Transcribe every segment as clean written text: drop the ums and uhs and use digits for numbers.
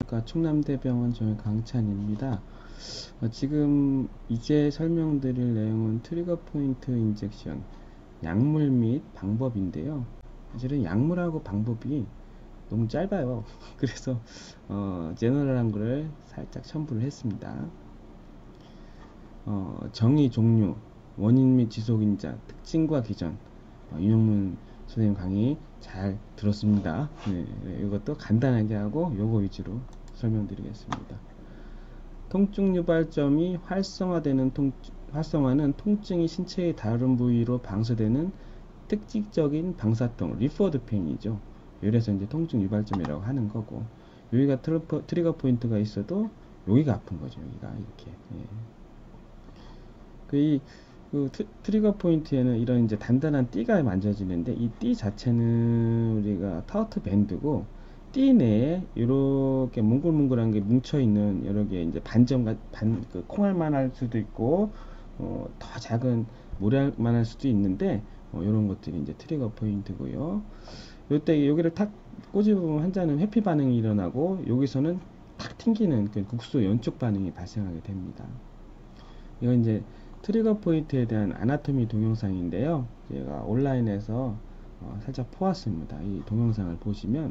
안녕하십니까. 충남대병원 정의 강찬입니다. 지금 이제 설명드릴 내용은 트리거 포인트 인젝션, 약물 및 방법인데요. 사실은 약물하고 방법이 너무 짧아요. 그래서 제너럴한 거를 살짝 첨부를 했습니다. 정의, 종류, 원인 및 지속인자, 특징과 기전, 윤영문 선생님 강의 잘 들었습니다. 네, 이것도 간단하게 하고 요거 위주로 설명드리겠습니다. 통증 유발점이 활성화는 통증이 신체의 다른 부위로 방사되는 특징적인 방사통, 리퍼드 페인이죠. 이래서 이제 통증 유발점이라고 하는 거고, 여기가 트리거 포인트가 있어도 여기가 아픈 거죠. 여기가 이렇게. 예. 트리거 포인트에는 이런 이제 단단한 띠가 만져지는데, 이 띠 자체는 우리가 타우트 밴드고, 띠 내에 이렇게 뭉글뭉글한 게 뭉쳐 있는 여러 개 이제 콩알만 할 수도 있고, 더 작은 모래만 할 수도 있는데, 이런 것들이 이제 트리거 포인트고요. 요때 여기를 탁 꼬집으면 환자는 회피 반응이 일어나고, 여기서는 탁 튕기는 그 국소 연축 반응이 발생하게 됩니다. 이건 이제 트리거 포인트에 대한 아나토미 동영상인데요. 제가 온라인에서 살짝 포왔습니다. 이 동영상을 보시면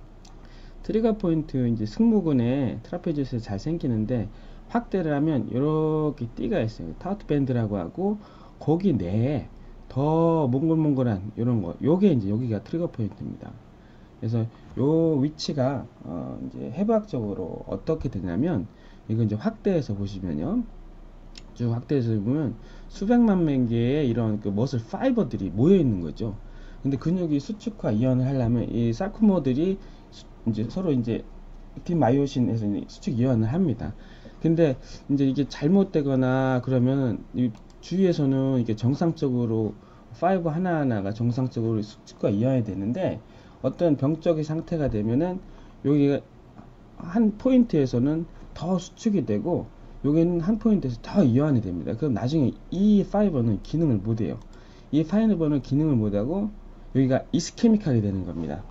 트리거 포인트 이제 승모근에 트라페지우스 잘 생기는데, 확대를 하면 이렇게 띠가 있어요. 타우트 밴드라고 하고, 거기 내에 더 몽글몽글한 이런 거, 요게 이제 여기가 트리거 포인트입니다. 그래서 요 위치가 이제 해부학적으로 어떻게 되냐면, 이거 이제 확대해서 보시면요, 쭉 확대해서 보면 수백만 개의 이런 그 머슬 파이버들이 모여 있는 거죠. 근데 근육이 수축화 이완을 하려면 이 사쿠모들이 이제 서로 이제 뒷마이오신에서 수축 이완을 합니다. 근데 이제 이게 잘못되거나 그러면 이 주위에서는 이게 정상적으로 파이버 하나하나가 정상적으로 수축과 이완이 되는데, 어떤 병적인 상태가 되면은 여기가 한 포인트에서는 더 수축이 되고, 여기는 한 포인트에서 더 이완이 됩니다. 그럼 나중에 이 파이버는 기능을 못해요. 이 파이버는 기능을 못하고 여기가 이스케믹하게 되는 겁니다.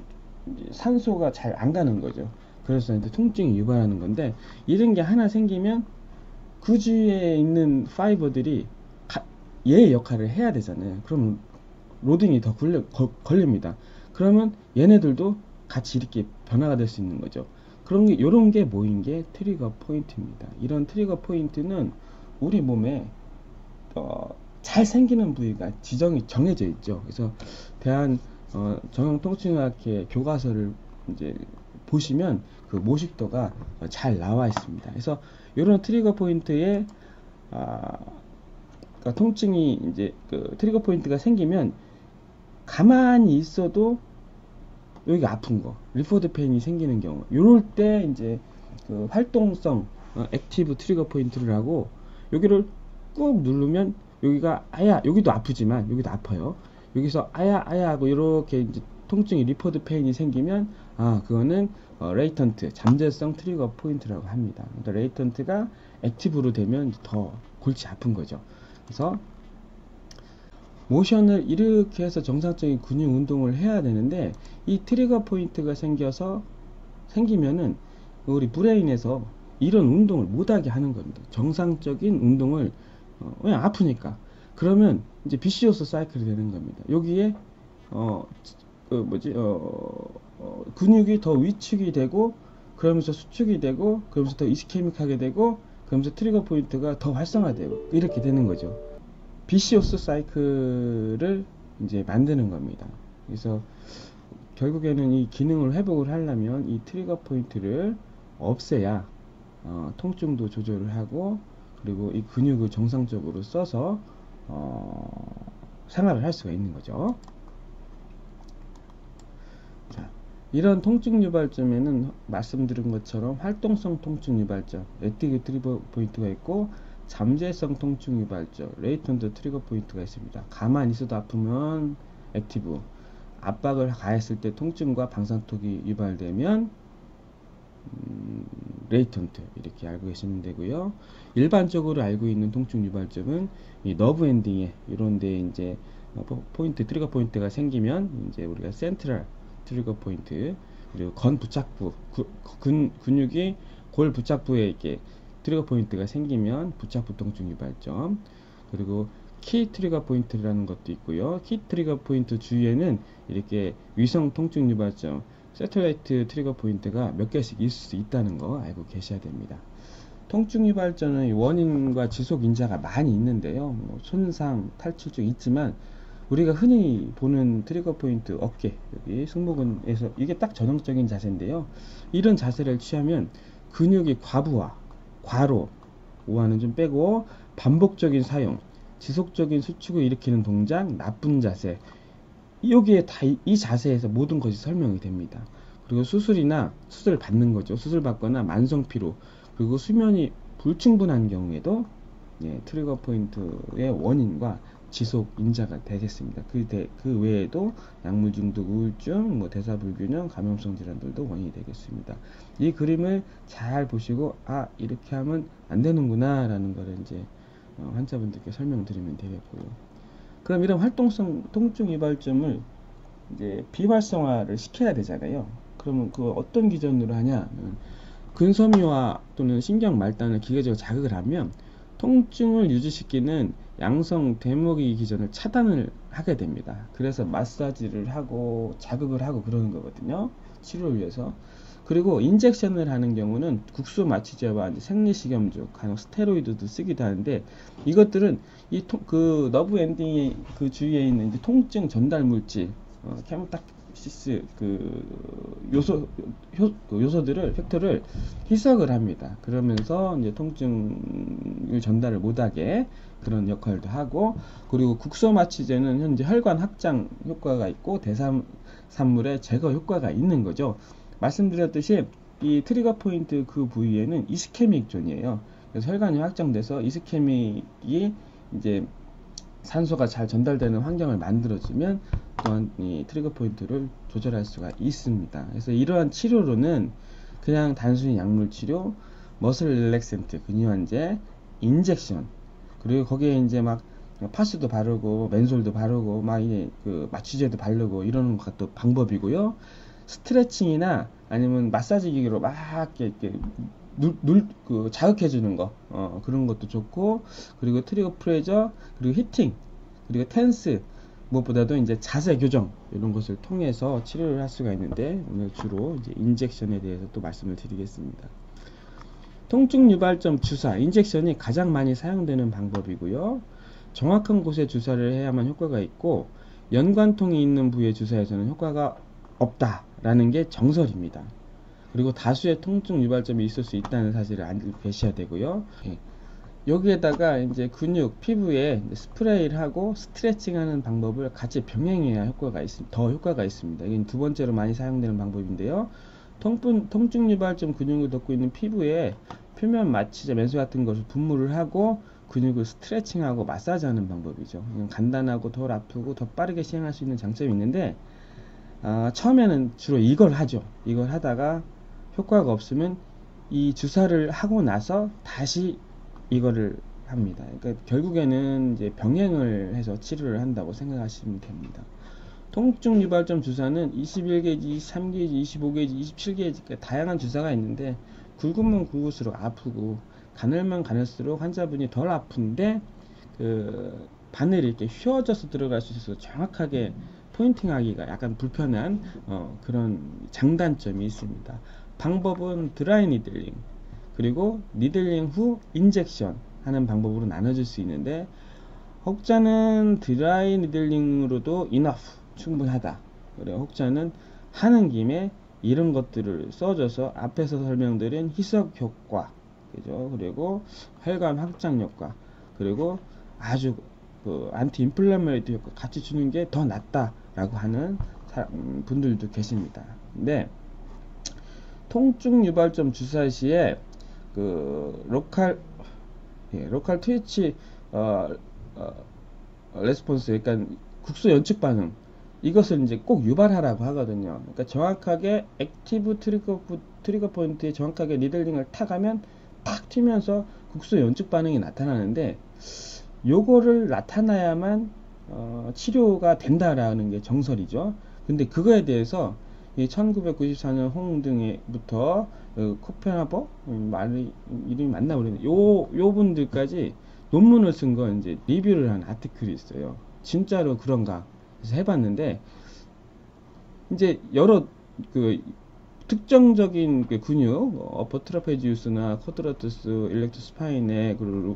산소가 잘 안 가는 거죠. 그래서 이제 통증이 유발하는 건데, 이런 게 하나 생기면 그 주위에 있는 파이버들이 얘의 역할을 해야 되잖아요. 그러면 로딩이 더 걸립니다. 그러면 얘네들도 같이 이렇게 변화가 될 수 있는 거죠. 요런 게 모인 게 트리거 포인트입니다. 이런 트리거 포인트는 우리 몸에 잘 생기는 부위가 지정이 정해져 있죠. 그래서 정형통증의학회 교과서를 이제 보시면 그 모식도가 잘 나와 있습니다. 그래서 이런 트리거 포인트에 그러니까 통증이 이제 그 트리거 포인트가 생기면 가만히 있어도 여기가 아픈 거, 리포드 페인이 생기는 경우, 요럴 때 이제 그 활동성 액티브 트리거 포인트를 하고, 여기를 꾹 누르면 여기가 여기도 아프지만 여기도 아파요. 여기서 아야 하고 이렇게 이제 통증이 리포드 페인이 생기면, 그거는 레이턴트 잠재성 트리거 포인트라고 합니다. 그러니까 레이턴트가 액티브로 되면 더 골치 아픈 거죠. 그래서 모션을 이렇게 해서 정상적인 근육 운동을 해야 되는데, 이 트리거 포인트가 생기면은 우리 브레인에서 이런 운동을 못하게 하는 겁니다. 정상적인 운동을 그냥 아프니까. 그러면 이제 비시오스 사이클이 되는 겁니다. 여기에 근육이 더 위축이 되고, 그러면서 수축이 되고, 그러면서 더 이스케믹하게 되고, 그러면서 트리거 포인트가 더 활성화되고, 이렇게 되는 거죠. 비시오스 사이클을 이제 만드는 겁니다. 그래서 결국에는 이 기능을 회복을 하려면 이 트리거 포인트를 없애야 통증도 조절을 하고, 그리고 이 근육을 정상적으로 써서 생활을 할 수가 있는 거죠. 자, 이런 통증 유발점에는 말씀드린 것처럼 활동성 통증 유발점, 액티브 트리거 포인트가 있고, 잠재성 통증 유발점, 레이턴트 트리거 포인트가 있습니다. 가만히 있어도 아프면 액티브, 압박을 가했을 때 통증과 방사톡이 유발되면 레이턴트, 이렇게 알고 계시면 되고요. 일반적으로 알고 있는 통증 유발점은 이 너브 엔딩에 이런 데 이제 트리거 포인트가 생기면 이제 우리가 센트럴 트리거 포인트, 그리고 건 부착부, 근육이 골 부착부에 이렇게 트리거 포인트가 생기면 부착부 통증 유발점. 그리고 키 트리거 포인트라는 것도 있고요. 키 트리거 포인트 주위에는 이렇게 위성 통증 유발점, 세틀라이트 트리거 포인트가 몇 개씩 있을 수 있다는 거 알고 계셔야 됩니다. 통증 유발점의 원인과 지속 인자가 많이 있는데요. 뭐 손상, 탈출증 있지만 우리가 흔히 보는 트리거 포인트 어깨, 여기 승모근에서 이게 딱 전형적인 자세인데요. 이런 자세를 취하면 근육이 과부하, 과로, 오하는 좀 빼고 반복적인 사용, 지속적인 수축을 일으키는 동작, 나쁜 자세, 여기에 다 이 자세에서 모든 것이 설명이 됩니다. 그리고 수술이나 수술을 받는 거죠. 수술 받거나 만성 피로, 그리고 수면이 불충분한 경우에도 트리거 포인트의 원인과 지속 인자가 되겠습니다. 그 외에도 약물 중독, 우울증, 뭐 대사불균형, 감염성 질환들도 원인이 되겠습니다. 이 그림을 잘 보시고 이렇게 하면 안 되는구나 라는 거를 이제 환자분들께 설명드리면 되겠고요. 그럼 이런 활동성 통증 유발점을 이제 비활성화를 시켜야 되잖아요. 그러면 그 어떤 기준으로 하냐? 근섬유화 또는 신경 말단을 기계적으로 자극을 하면 통증을 유지시키는 양성 대모기 기전을 차단을 하게 됩니다. 그래서 마사지를 하고 자극을 하고 그러는 거거든요. 치료를 위해서. 그리고 인젝션을 하는 경우는 국소 마취제와 생리식염제, 간혹 스테로이드도 쓰기도 하는데, 이것들은 그 너브 엔딩이 그 주위에 있는 이제 통증 전달 물질, 케모탁시스 그 요소들을 팩터를 희석을 합니다. 그러면서 이제 통증을 전달을 못하게 그런 역할도 하고, 그리고 국소 마취제는 현재 혈관 확장 효과가 있고 대사산물의 제거 효과가 있는 거죠. 말씀드렸듯이 이 트리거 포인트 그 부위에는 이스케믹 존이에요. 그래서 혈관이 확장돼서 이스케믹이 이제 산소가 잘 전달되는 환경을 만들어주면 또한 이 트리거 포인트를 조절할 수가 있습니다. 그래서 이러한 치료로는 그냥 단순히 약물 치료, 머슬 릴렉센트, 근유환제, 인젝션, 그리고 거기에 이제 막 파스도 바르고 맨솔도 바르고 막 이제 그 마취제도 바르고 이러는 것도 방법이고요. 스트레칭이나 아니면 마사지 기계로 막 이렇게 자극해주는 거, 그런 것도 좋고, 그리고 트리거 프레저, 그리고 히팅, 그리고 텐스, 무엇보다도 이제 자세 교정, 이런 것을 통해서 치료를 할 수가 있는데, 오늘 주로 이제 인젝션에 대해서 또 말씀을 드리겠습니다. 통증 유발점 주사, 인젝션이 가장 많이 사용되는 방법이고요. 정확한 곳에 주사를 해야만 효과가 있고, 연관통이 있는 부위에 주사해서는 효과가 없다라는 게 정설입니다. 그리고 다수의 통증 유발점이 있을 수 있다는 사실을 알고 계셔야 되고요. 여기에다가 이제 근육, 피부에 스프레이를 하고 스트레칭하는 방법을 같이 병행해야 더 효과가 있습니다. 이건 두 번째로 많이 사용되는 방법인데요. 통증 유발점 근육을 덮고 있는 피부에 표면 마취제, 맨솔 같은 것을 분무를 하고 근육을 스트레칭하고 마사지하는 방법이죠. 간단하고 덜 아프고 더 빠르게 시행할 수 있는 장점이 있는데, 처음에는 주로 이걸 하죠. 이걸 하다가 효과가 없으면 이 주사를 하고 나서 다시 이거를 합니다. 그러니까 결국에는 이제 병행을 해서 치료를 한다고 생각하시면 됩니다. 통증 유발점 주사는 21게이지, 23게이지, 25게이지, 27게이지 다양한 주사가 있는데, 굵으면 굵을수록 아프고 가늘면 가늘수록 환자분이 덜 아픈데 그 바늘이 이렇게 휘어져서 들어갈 수 있어서 정확하게 포인팅 하기가 약간 불편한 그런 장단점이 있습니다. 방법은 드라이 니들링, 그리고 니들링 후 인젝션 하는 방법으로 나눠질 수 있는데, 혹자는 드라이 니들링으로도 enough, 충분하다. 그리고 혹자는 하는 김에 이런 것들을 써줘서 앞에서 설명드린 희석 효과, 그죠? 그리고 혈관 확장 효과, 그리고 아주 그 안티 인플라메이터 효과 같이 주는 게 더 낫다라고 하는 분들도 계십니다. 근데 통증 유발점 주사 시에 그 로컬 트위치 레스폰스, 그러니까 국소 연측 반응, 이것을 이제 꼭 유발하라고 하거든요. 그러니까 정확하게 액티브 트리거 포인트에 정확하게 니들링을 타가면 탁 튀면서 국소 연측 반응이 나타나는데, 요거를 나타나야만 치료가 된다라는 게 정설이죠. 근데 그거에 대해서 이 1994년 홍등에부터 코펜하버 말이 이름이 맞나 모르겠는데 요 분들까지 논문을 쓴 거 이제 리뷰를 한 아티클이 있어요. 진짜로 그런가 해서 해봤는데 이제 여러 그 특정적인 그 근육, 어퍼 트라페지우스나 쿼드라투스, 일렉투 스파인의 그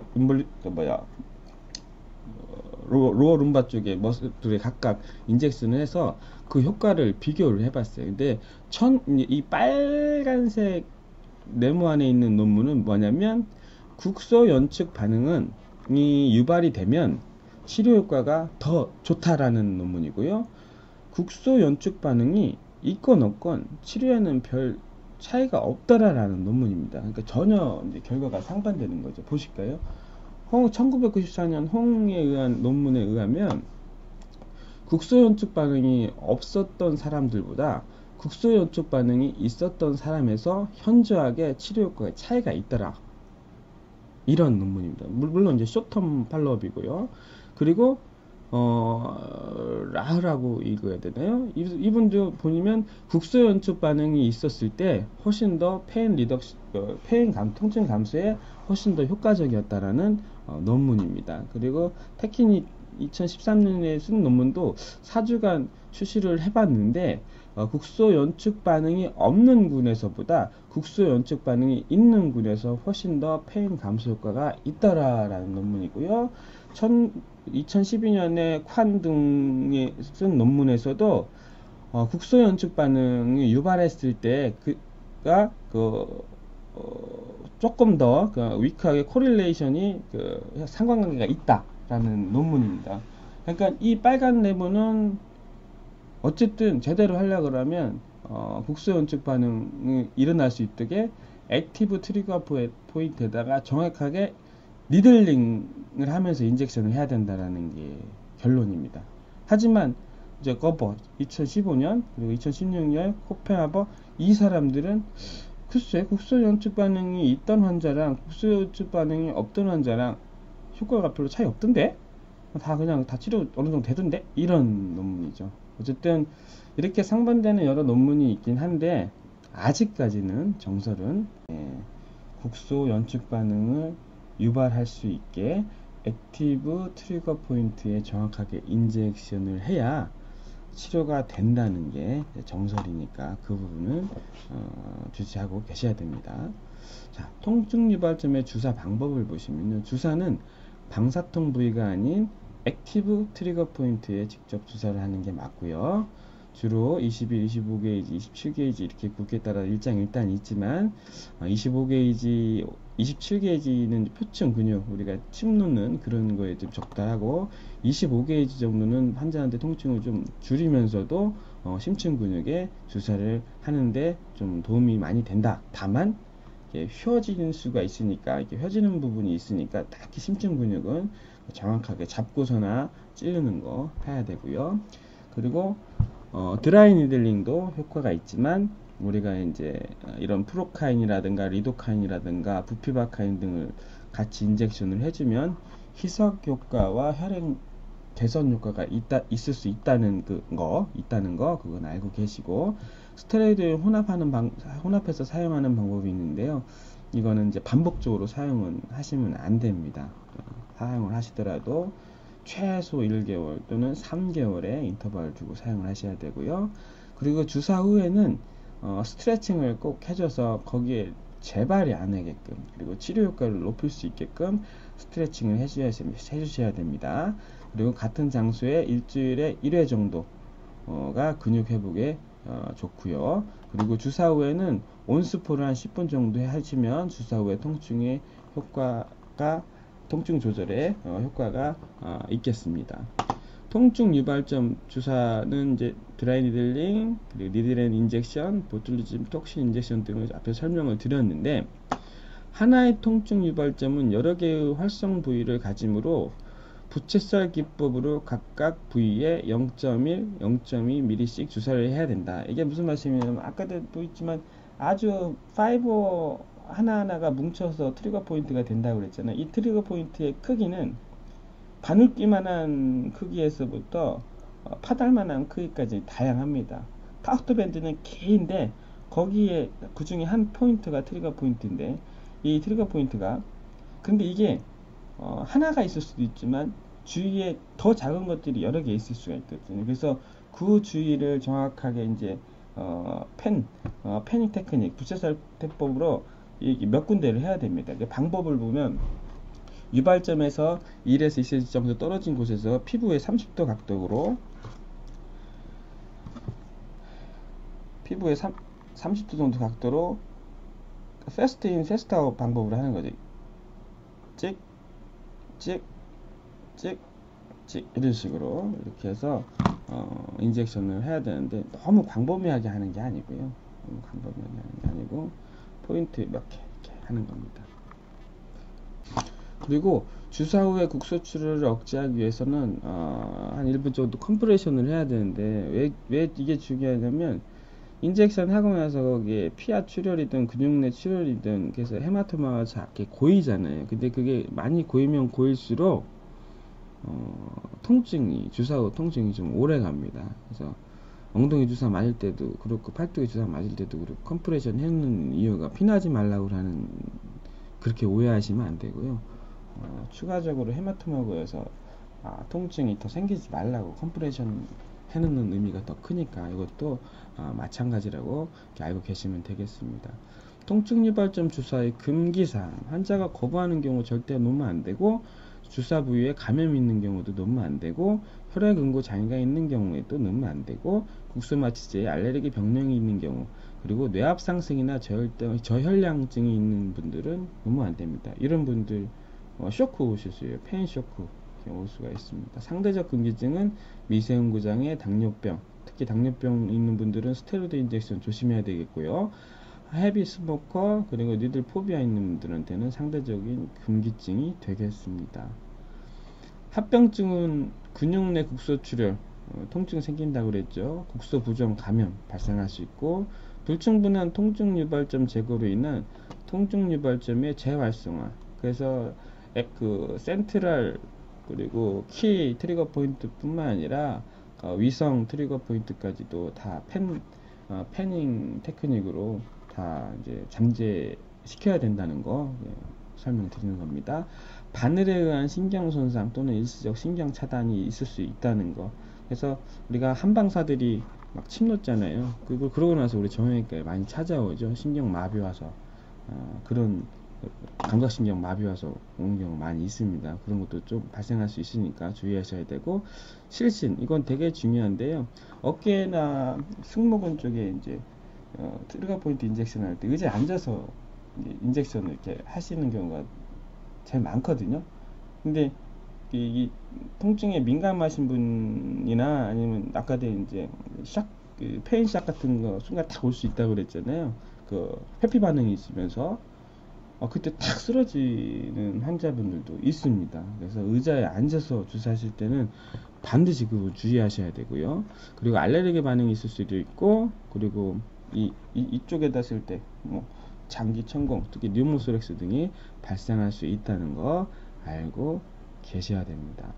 로어 룸바 쪽의 머슬들에 각각 인젝션을 해서 그 효과를 비교를 해봤어요. 근데 이 빨간색 네모 안에 있는 논문은 뭐냐면 국소 연축 반응은 이 유발이 되면 치료 효과가 더 좋다라는 논문이고요. 국소 연축 반응이 있건 없건 치료에는 별 차이가 없더라라는 논문입니다. 그러니까 전혀 이제 결과가 상반되는 거죠. 보실까요? 1994년 홍에 의한 논문에 의하면 국소연축 반응이 없었던 사람들보다 국소연축 반응이 있었던 사람에서 현저하게 치료 효과의 차이가 있더라. 이런 논문입니다. 물론 이제 쇼텀 팔로업이고요. 그리고 라흐라고 읽어야 되나요? 이분도 보면 국소연축 반응이 있었을 때 훨씬 더 통증 감소에 훨씬 더 효과적이었다라는 논문입니다. 그리고 테킨이 2013년에 쓴 논문도 4주간 출시를 해봤는데 국소 연축 반응이 없는 군에서보다 국소 연축 반응이 있는 군에서 훨씬 더 페인 감소 효과가 있더라라는 논문이고요. 2012년에 관 등이 쓴 논문에서도 국소 연축 반응이 유발했을 때 조금 더 위크하게 코릴레이션이 상관관계가 있다라는 논문입니다. 그러니까 이 빨간 네모는 어쨌든 제대로 하려고 그러면 국소 연축 반응이 일어날 수 있도록 액티브 트리거 포인트에다가 정확하게 니들링을 하면서 인젝션을 해야 된다라는 게 결론입니다. 하지만 이제 거버 2015년 그리고 2016년 코펜하버 이 사람들은 글쎄 국소 연축 반응이 있던 환자랑 국소 연축 반응이 없던 환자랑 효과가 별로 차이 없던데 그냥 다 치료 어느 정도 되던데 이런 논문이죠. 어쨌든 이렇게 상반되는 여러 논문이 있긴 한데 아직까지는 정설은 국소 연축 반응을 유발할 수 있게 액티브 트리거 포인트에 정확하게 인젝션을 해야 치료가 된다는 게 정설이니까 그 부분은 주시하고 계셔야 됩니다. 자, 통증 유발점의 주사 방법을 보시면요. 주사는 방사통 부위가 아닌 액티브 트리거 포인트에 직접 주사를 하는 게 맞고요. 주로 21, 25게이지, 27게이지 이렇게 굵기에 따라 일장일단이 있지만 25게이지, 27게이지는 표층 근육 우리가 침 놓는 그런 거에 좀 적당하고 25게이지 정도는 환자한테 통증을 좀 줄이면서도 심층 근육에 주사를 하는데 좀 도움이 많이 된다. 다만 휘어지는 수가 있으니까 이렇게 휘어지는 부분이 있으니까 딱히 심층 근육은 정확하게 잡고서나 찌르는 거 해야 되고요. 그리고 드라이 니들링도 효과가 있지만 우리가 이제 이런 프로카인이라든가 리도카인이라든가 부피바카인 등을 같이 인젝션을 해주면 희석 효과와 혈행 개선 효과가 있을 수 있다는 거 그건 알고 계시고 스테로이드 혼합해서 사용하는 방법이 있는데요. 이거는 이제 반복적으로 사용은 하시면 안 됩니다. 사용을 하시더라도 최소 1개월 또는 3개월의 인터벌을 두고 사용을 하셔야 되고요. 그리고 주사 후에는 스트레칭을 꼭 해줘서 거기에 재발이 안 하게끔 그리고 치료 효과를 높일 수 있게끔 스트레칭을 해주셔야 됩니다. 그리고 같은 장소에 일주일에 1회 정도가 근육 회복에 좋고요. 그리고 주사 후에는 온스포를 한 10분 정도 하시면 주사 후에 통증 조절에 효과가 있겠습니다. 통증 유발점 주사는 이제 드라이 니들링, 그리고 니들앤 인젝션, 보툴리즘 톡신 인젝션 등을 앞에 설명을 드렸는데 하나의 통증 유발점은 여러 개의 활성 부위를 가지므로 부채살 기법으로 각각 부위에 0.1, 0.2mm씩 주사를 해야 된다. 이게 무슨 말씀이냐면 아까도 보였지만 아주 파이버 하나하나가 뭉쳐서 트리거 포인트가 된다고 그랬잖아요. 이 트리거 포인트의 크기는 바늘기만한 크기에서부터 파달만한 크기까지 다양합니다. 타우트 밴드는 개인데 거기에 그 중에 한 포인트가 트리거 포인트인데 이 트리거 포인트가 근데 이게 하나가 있을 수도 있지만 주위에 더 작은 것들이 여러 개 있을 수가 있거든요. 그래서 그 주위를 정확하게 이제 패닝 테크닉, 부채살대법으로 몇 군데를 해야 됩니다. 방법을 보면 유발점에서 1에서 2cm 정도 떨어진 곳에서 피부에 30도 각도로 피부에 30도 정도 각도로 패스트 인 패스트 아웃 방법으로 하는 거죠. 찍, 찍, 찍, 찍 이런 식으로 이렇게 해서 인젝션을 해야 되는데 너무 광범위하게 하는 게 아니고요. 너무 광범위하게 하는 게 아니고 포인트 몇 개 이렇게 하는 겁니다. 그리고 주사 후에 국소 출혈을 억제하기 위해서는 한 1분 정도 컴프레션을 해야 되는데 왜 이게 중요하냐면 인젝션 하고 나서 거기에 피하 출혈이든 근육 내 출혈이든 그래서 헤마토마가 작게 고이잖아요. 근데 그게 많이 고이면 고일수록 주사 후 통증이 좀 오래 갑니다. 그래서 엉덩이 주사 맞을 때도 그렇고 팔뚝에 주사 맞을 때도 그렇고 컴프레션 해놓는 이유가 피나지 말라고 하는 그렇게 오해하시면 안 되고요. 추가적으로 헤마토마 고여서 통증이 더 생기지 말라고 컴프레션 해놓는 의미가 더 크니까 이것도 마찬가지라고 이렇게 알고 계시면 되겠습니다. 통증 유발점 주사의 금기사항, 환자가 거부하는 경우 절대 놓으면 안 되고 주사 부위에 감염이 있는 경우도 놓으면 안 되고 혈액 응고 장애가 있는 경우에도 놓으면 안 되고 국소마취제에 알레르기 병명이 있는 경우 그리고 뇌압 상승이나 저혈량증이 있는 분들은 놓으면 안 됩니다. 이런 분들 쇼크 오실 수 있어요. 페인 쇼크 올 수가 있습니다. 상대적 금기증은 미세응고 장애, 당뇨병, 특히 당뇨병 있는 분들은 스테로이드 인젝션 조심해야 되겠고요. 헤비 스모커 그리고 니들 포비아 있는 분들한테는 상대적인 금기증이 되겠습니다. 합병증은 근육 내 국소 출혈, 통증 생긴다고 그랬죠. 국소 부종 감염 발생할 수 있고 불충분한 통증 유발점 제거로 인한 통증 유발점의 재활성화. 그래서 센트럴 그리고 키 트리거 포인트 뿐만 아니라 위성 트리거 포인트까지도 다 패닝 테크닉으로 다 이제 잠재시켜야 된다는 거 설명드리는 겁니다. 바늘에 의한 신경 손상 또는 일시적 신경 차단이 있을 수 있다는 거. 그래서 우리가 한방사들이 막 침 놓잖아요. 그러고 나서 우리 정형외과에 많이 찾아오죠. 신경 마비 와서 그런 감각신경 마비 와서 오는 경우 많이 있습니다. 그런 것도 좀 발생할 수 있으니까 주의하셔야 되고 실신 이건 되게 중요한데요. 어깨나 승모근 쪽에 이제 트리거 포인트 인젝션 할 때 의자에 앉아서 인젝션을 이렇게 하시는 경우가 제일 많거든요. 근데 이 통증에 민감하신 분이나 아니면 아까도 이제 페인 샥 같은 거 순간 딱 올 수 있다고 그랬잖아요. 그 회피 반응이 있으면서 그때 탁 쓰러지는 환자분들도 있습니다. 그래서 의자에 앉아서 주사하실 때는 반드시 그거 주의하셔야 되고요. 그리고 알레르기 반응이 있을 수도 있고 그리고 이쪽에다 쓸 때 장기 천공 특히 뉴모소렉스 등이 발생할 수 있다는 거 알고 계셔야 됩니다.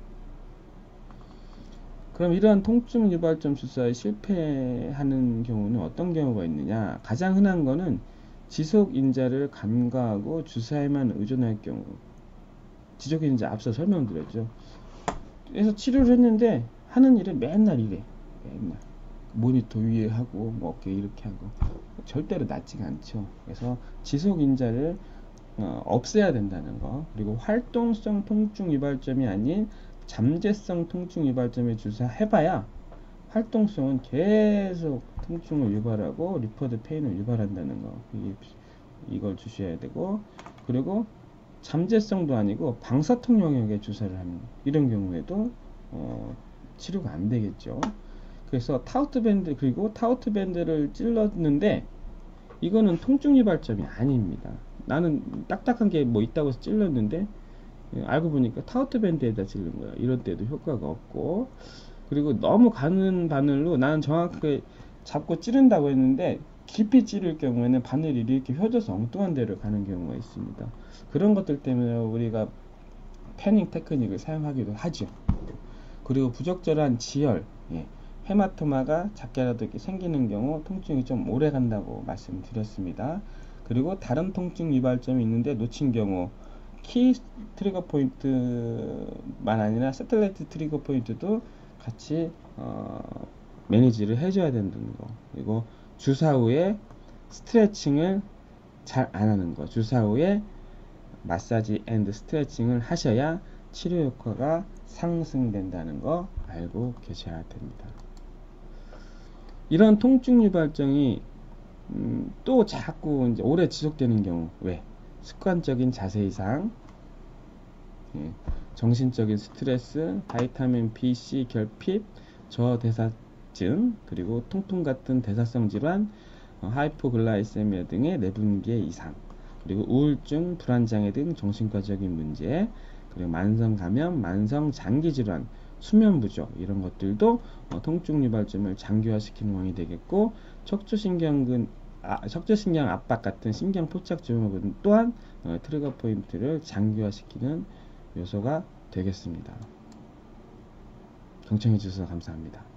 그럼 이러한 통증 유발점 주사에 실패하는 경우는 어떤 경우가 있느냐? 가장 흔한 거는 지속 인자를 간과하고 주사에만 의존할 경우. 지속 인자 앞서 설명드렸죠. 그래서 치료를 했는데 하는 일은 맨날 이래. 맨날 모니터 위에 하고 어깨 이렇게 하고 절대로 낫지가 않죠. 그래서 지속 인자를 없애야 된다는 거. 그리고 활동성 통증 유발점이 아닌 잠재성 통증 유발점에 주사해봐야 활동성은 계속 통증을 유발하고 리퍼드 페인을 유발한다는 거. 이걸 주셔야 되고 그리고 잠재성도 아니고 방사통 영역에 주사를 하는 이런 경우에도 치료가 안 되겠죠. 그래서 타우트 밴드 그리고 타우트 밴드를 찔렀는데 이거는 통증 유발점이 아닙니다. 나는 딱딱한 게 뭐 있다고 해서 찔렀는데 알고 보니까 타우트 밴드에다 찔른 거야. 이런 때도 효과가 없고 그리고 너무 가는 바늘로 나는 정확하게 잡고 찌른다고 했는데 깊이 찌를 경우에는 바늘이 이렇게 휘어져서 엉뚱한 데로 가는 경우가 있습니다. 그런 것들 때문에 우리가 패닝 테크닉을 사용하기도 하죠. 그리고 부적절한 지혈, 헤마토마가 작게라도 이렇게 생기는 경우 통증이 좀 오래 간다고 말씀드렸습니다. 그리고 다른 통증 유발점이 있는데 놓친 경우 키 트리거 포인트만 아니라 세틀라이트 트리거 포인트도 같이 매니지를 해줘야 된다는 거. 그리고 주사 후에 스트레칭을 잘 안 하는 거. 주사 후에 마사지 앤드 스트레칭을 하셔야 치료 효과가 상승된다는 거 알고 계셔야 됩니다. 이런 통증 유발증이 또 자꾸 이제 오래 지속되는 경우, 왜? 습관적인 자세 이상, 정신적인 스트레스, 바이타민 B, C 결핍, 저대사증, 그리고 통풍 같은 대사성 질환, 하이포글라이세미아 등의 내분기의 이상, 그리고 우울증, 불안장애 등 정신과적인 문제, 그리고 만성 감염, 만성 장기 질환, 수면 부족 이런 것들도 통증 유발점을 장기화시키는 원인이 되겠고, 척추신경 압박 같은 신경 포착 증후군 또한 트리거 포인트를 장기화시키는 요소가 되겠습니다. 경청해 주셔서 감사합니다.